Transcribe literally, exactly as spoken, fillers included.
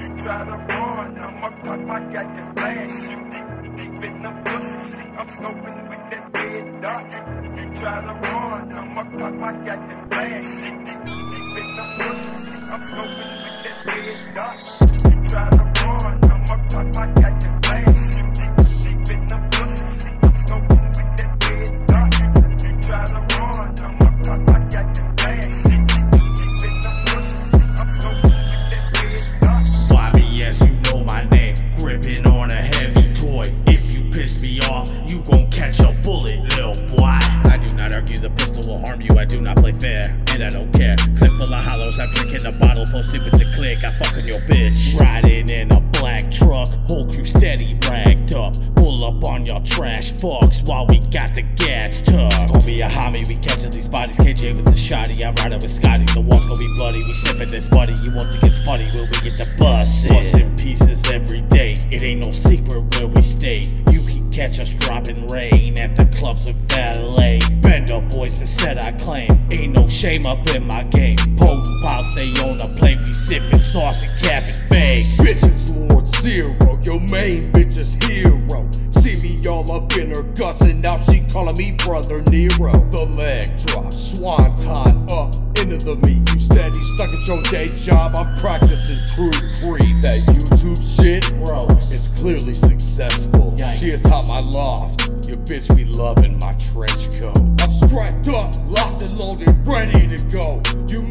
You try to run, I'ma cock my got that flash. You deep, deep in the bushes, see I'm scoping with that red dot. You try to run, I'ma cock my got that flash. You deep, deep in the bushes, see I'm scoping with that red dot. You try to run, I'ma cock my got that flash. You deep, deep in the bushes, see I'm scoping with that red dot. You try to run, I'ma cock my got that flash. You deep, deep in the bushes, see I'm scoping with that red dot. Y B S, you know my name, gripping on a heavy toy. If you piss me off, you gon' catch a bullet, lil' boy. I do not argue, the pistol will harm you, I do not play fair, and I don't care. Clip full of hollows, I'm drinking a bottle, posted with the click, I fucking your bitch. Riding in a black truck, whole crew steady ragged up. Pull up on y'all trash fucks while we got the gas tucked. Call me a homie, we catching these bodies, K J with the shotty, I'm riding with Scotty. The walls gon' be bloody, we sipping this buddy. You won't think it's funny when we get the bus in. Bustin' pieces every day, it ain't no secret where we stay. You can catch us dropping rain at the clubs of valet. Bend up boys and said I claim, ain't no shame up in my game. Potent pile stay on the plate, we sipping sauce and capping fakes. Bitches Lord Zero, your main bitch is hero. See me all up in her guts and now she calling me brother Nero. The leg drop, swanton up into the meat. You steady stuck at your day job, I'm practicing true creed. That YouTube shit, bro, it's clearly successful. Yikes. She atop my loft, your bitch be loving my trench coat. I'm strapped up, locked and loaded, ready to go. You